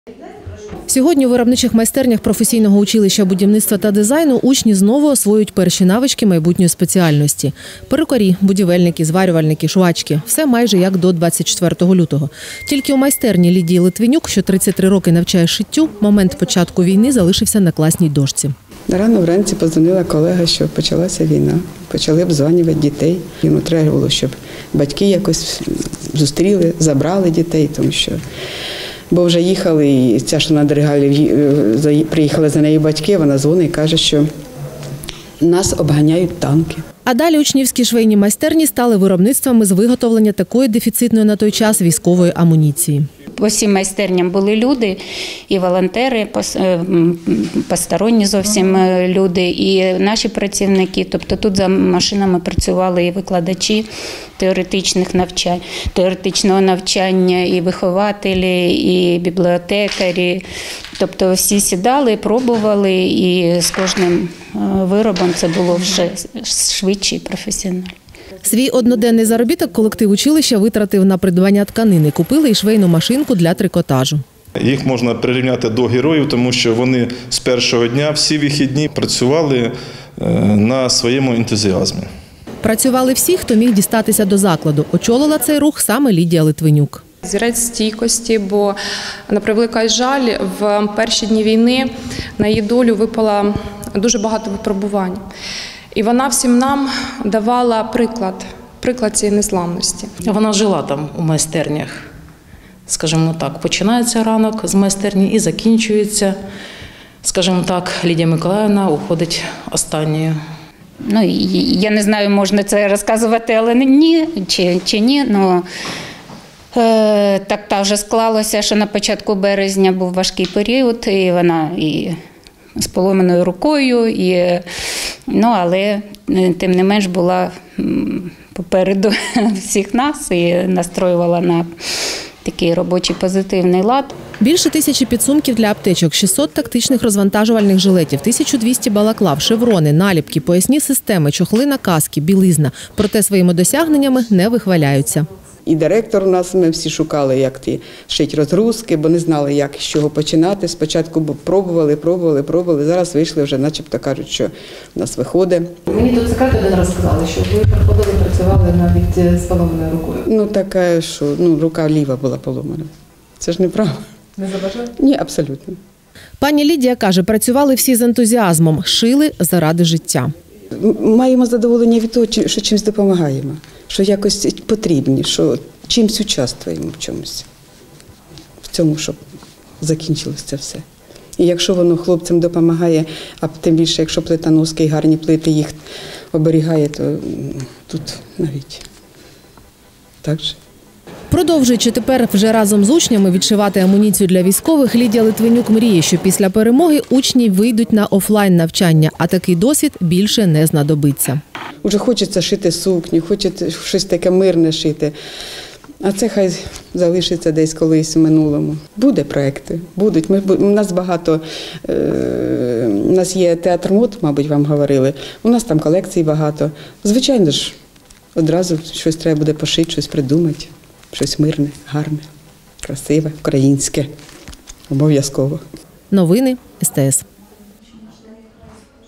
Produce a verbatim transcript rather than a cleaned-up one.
Сьогодні у виробничих майстернях професійного училища будівництва та дизайну учні знову освоюють перші навички майбутньої спеціальності. Перукарі, будівельники, зварювальники, швачки – все майже як до двадцять четвертого лютого. Тільки у майстерні Лідії Литвинюк, що тридцать три роки навчає шиттю, момент початку війни залишився на класній дошці. Рано вранці подзвонила колега, що почалася війна. Почали обдзванювати дітей. Йому треба було, щоб батьки якось зустріли, забрали дітей, тому що... Бо вже їхали, і ця, що на Дригалі, приїхали за нею батьки, вона дзвонить і каже, що нас обганяють танки. А далі учнівські швейні майстерні стали виробництвами з виготовлення такої дефіцитної на той час військової амуніції. По всім майстерням були люди, і волонтери, посторонні зовсім люди, і наші працівники. Тобто тут за машинами працювали і викладачі теоретичних навчань, теоретичного навчання, і вихователі, і бібліотекарі. Тобто всі сідали, пробували, і з кожним виробом це було вже швидше і професіонально. Свій одноденний заробіток колектив училища витратив на придбання тканини. Купили і швейну машинку для трикотажу. Їх можна прирівняти до героїв, тому що вони з першого дня всі вихідні працювали на своєму ентузіазмі. Працювали всі, хто міг дістатися до закладу. Очолила цей рух саме Лідія Литвинюк. Зірець стійкості, бо, на превеликий жаль, в перші дні війни на її долю випало дуже багато випробувань. І вона всім нам давала приклад, приклад цієї незламності. Вона жила там у майстернях, скажімо так. Починається ранок з майстерні і закінчується, скажімо так, Лідія Миколаївна уходить останньою. Ну, я не знаю, можна це розказувати, але ні, чи, чи ні, ну, е, так та вже склалося, що на початку березня був важкий період, і вона і з поломаною рукою, і, ну, але тим не менш була попереду всіх нас і настроювала на такий робочий позитивний лад. Більше тисячі підсумків для аптечок, шістсот тактичних розвантажувальних жилетів, тисяча двісті балаклав, шеврони, наліпки, поясні системи, чохли на каски, білизна. Проте своїми досягненнями не вихваляються. І директор у нас, ми всі шукали, як ті шить розгрузки, бо не знали, як, з чого починати. Спочатку пробували, пробували, пробували. Зараз вийшли вже, начебто кажуть, що в нас виходить. Мені тут секрет один раз сказали, що ви приходили, працювали навіть з поломаною рукою. Ну, таке, що ну, рука ліва була поломана. Це ж неправда. Не заважає? Ні, абсолютно. Пані Лідія каже, працювали всі з ентузіазмом, шили заради життя. Маємо задоволення від того, що чимось допомагаємо, що якось потрібні, що чимось участвуємо в чомусь, в цьому, щоб закінчилось це все. І якщо воно хлопцям допомагає, а тим більше, якщо плитоноски і гарні плити їх оберігає, то тут навіть так же. Продовжуючи тепер вже разом з учнями відшивати амуніцію для військових, Лідія Литвинюк мріє, що після перемоги учні вийдуть на офлайн навчання, а такий досвід більше не знадобиться. Уже хочеться шити сукню, хочеться щось таке мирне шити, а це хай залишиться десь колись в минулому. Буде проекти, будуть. Ми, у нас багато, е, у нас є театр мод, мабуть, вам говорили, у нас там колекцій багато. Звичайно ж, одразу щось треба буде пошити, щось придумати. Щось мирне, гарне, красиве, українське. Обов'язково. Новини ес те ес.